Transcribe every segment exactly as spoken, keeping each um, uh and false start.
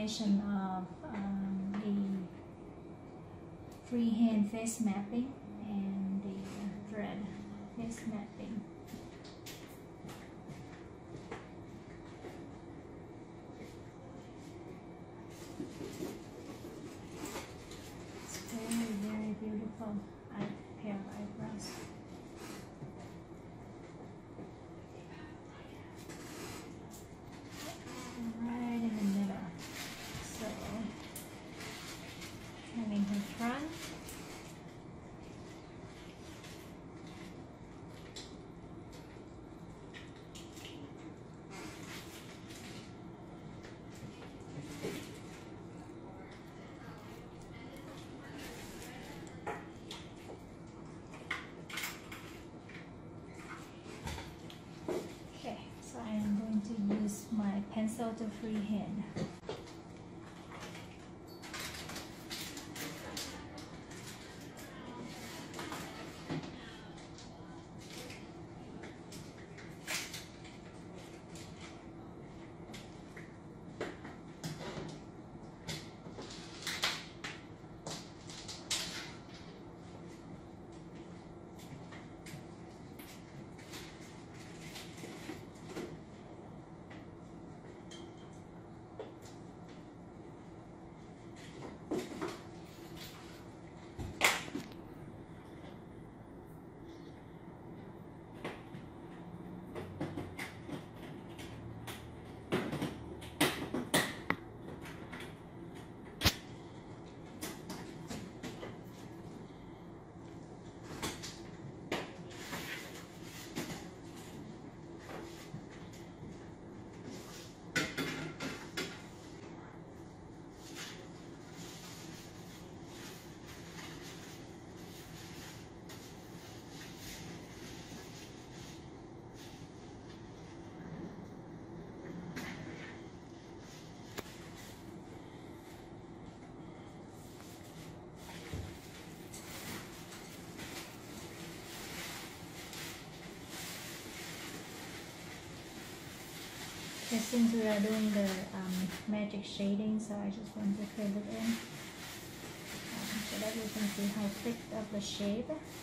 combination of um, the freehand face mapping and the thread face mapping. It's very, very beautiful eye, pair of eyebrows. Right in the middle. So, having her front. So I am going to use my pencil to freehand. Okay, since we are doing the um, magic shading, so I just want to fill it in um, so that you can see how thick of the shade,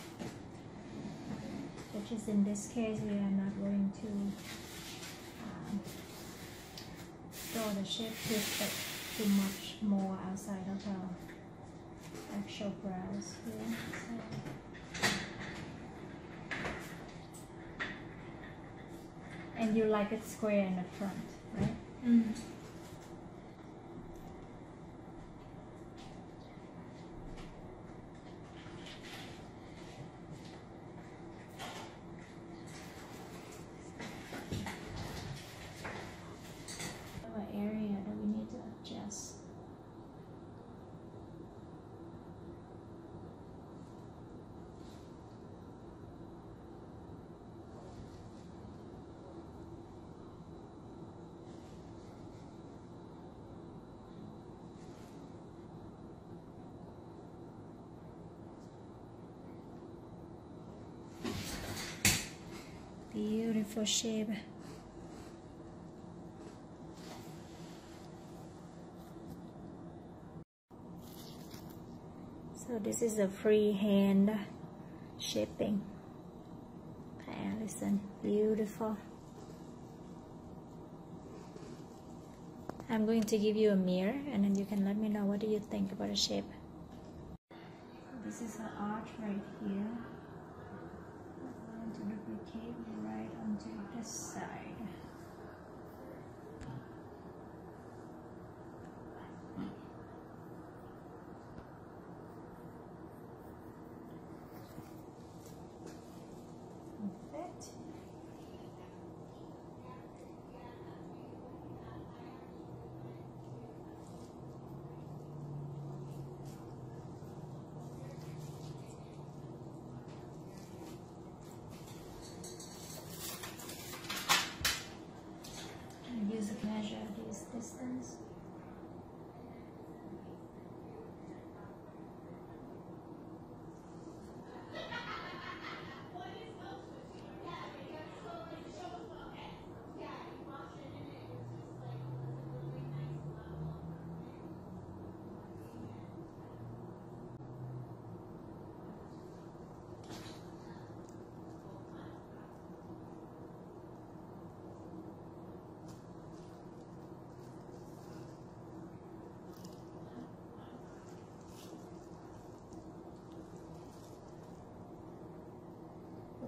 which is in this case we are not going to um, draw the shape too thick, too much more outside of our actual brows here. So. And you like it square in the front, right? Mm-hmm. What area do we need to adjust? Beautiful shape. So this is a freehand shaping. Okay, listen, beautiful. I'm going to give you a mirror and then you can let me know what do you think about the shape. This is an arch right here. I'm going to duplicate right onto this side. Perfect.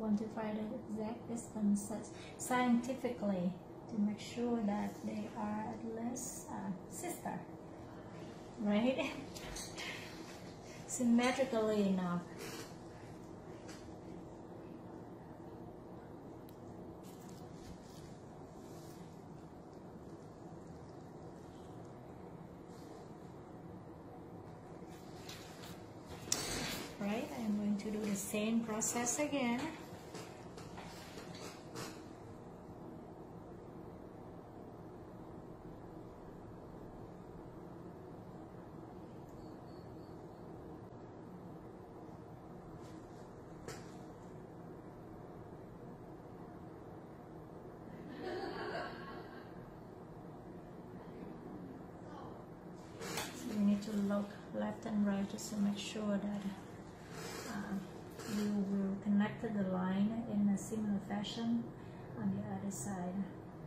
quantify the exact distances scientifically to make sure that they are at least uh, sister, right? Symmetrically enough. Right, I'm going to do the same process again. So you need to look left and right just to make sure that Uh, you will connect the line in a similar fashion on the other side.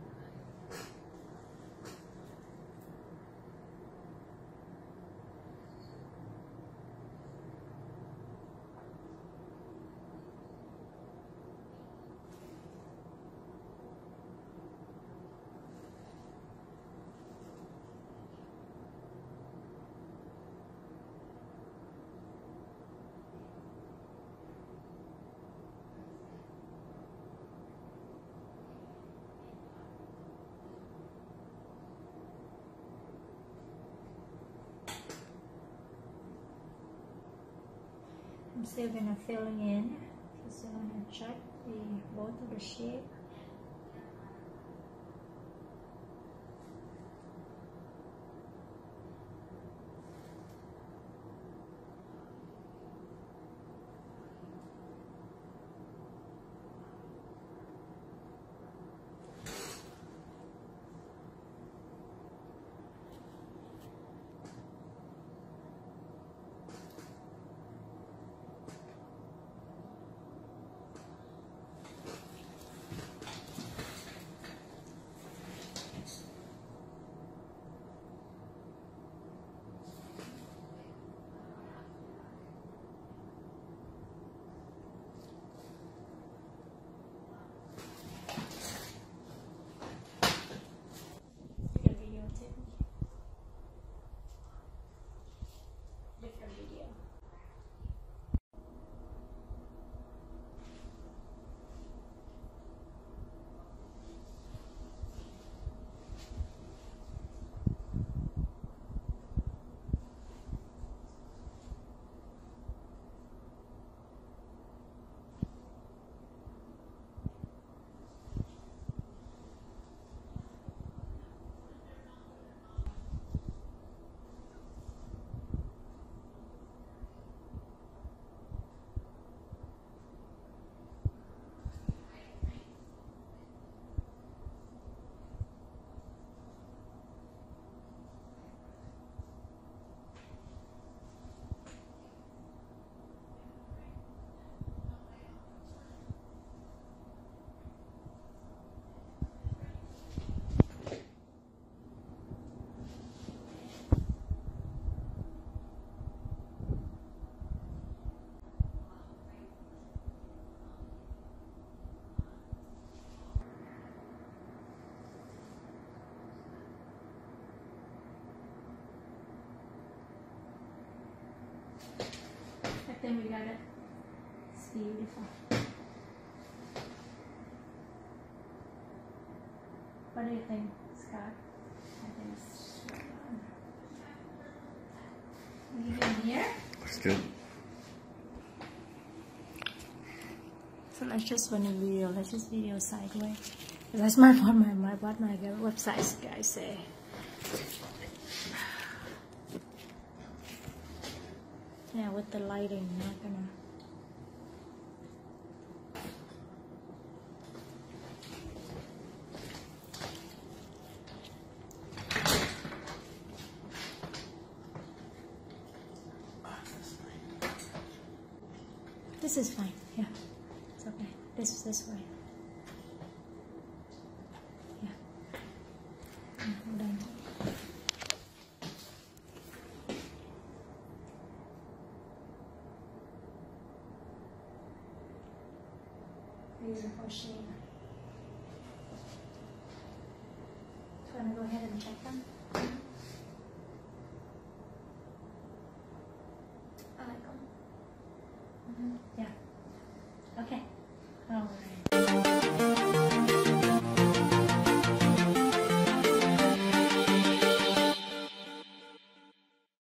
I'm still gonna filling in, just gonna check the both of the shape. I think we got it. It's beautiful. What do you think, Scott? I think it's right on. Leave it here. Looks good. So let's just run a video. Let's just video sideways. That's my what my, my what my website guys say. Yeah, with the lighting, not gonna. This is fine. Yeah, it's okay. This is this way. Yeah. Yeah, I'm done. beautiful shape. So I'm gonna go ahead and check them. I like them. Mm-hmm. Yeah. Okay. All right.